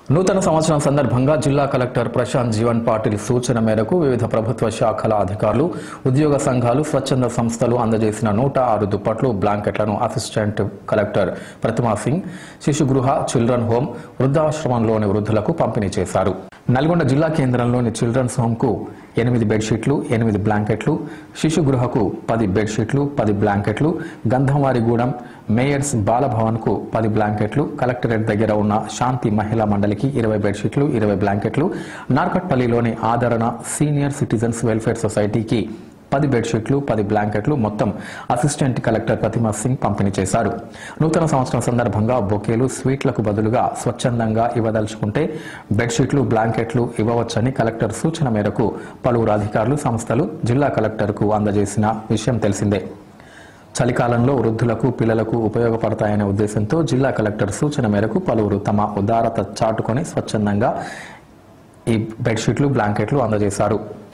నూతన సంవత్సరం సందర్భంగా జిల్లా కలెక్టర్ ప్రశాంత్ జీవన్ పాటిల్ సూచన మేరకు వివిధ ప్రభుత్వ శాఖల అధికారులు, ఉద్యోగ సంఘాలు, స్వచ్ఛంద సంస్థలు అందజేసిన 106 దుప్పట్లు, బ్లాంకెట్లను assistant collector Pratima Singh Shishugruha, children home, వృద్ధాశ్రమంలోని వృద్ధులకు పంపిణీ చేశారు. నల్గొండ జిల్లా కేంద్రంలోని చిల్డ్రన్స్ హోంకు 8 బెడ్షీట్లు, 8 బ్లాంకెట్లు, శిశుగృహకు 10 బెడ్షీట్లు, 10 బ్లాంకెట్లు, గంధంవారిగూడెం మేయర్స్ బాలభవన్కు 10 బ్లాంకెట్లు, కలెక్టరేట్ దగ్గర ఉన్న శాంతి మహిళా మండలికి 20 బెడ్షీట్లు, 20 బ్లాంకెట్లు, నార్కట్పల్లిలోని ఆదరణ సీనియర్ సిటిజన్స్ వెల్ఫేర్ సొసైటీకి 10 బెడ్షీట్లు, 10 బ్లాంకెట్లు మొత్తం అసిస్టెంట్ కలెక్టర్ ప్రతిమా సింగ్ పంపిణీ చేశారు. నూతన సంవత్సరం సందర్భంగా బొకేలు, స్వీట్లకు బదులుగా స్వచ్ఛందంగా ఇవ్వదలుచుకుంటే బెడ్షీట్లు, బ్లాంకెట్లు ఇవ్వవచ్చని కలెక్టర్ సూచన మేరకు పలువురు అధికారులు, సంస్థలు జిల్లా కలెక్టర్కు అందజేసిన విషయం తెలిసిందే. చలికాలంలో వృద్ధులకు, పిల్లలకు ఉపయోగపడతాయనే ఉద్దేశంతో జిల్లా కలెక్టర్ సూచన మేరకు పలువురు తమ ఉదారత చాటుకొని స్వచ్ఛందంగా ఈ బెడ్షీట్లు, బ్లాంకెట్లు అందజేశారు.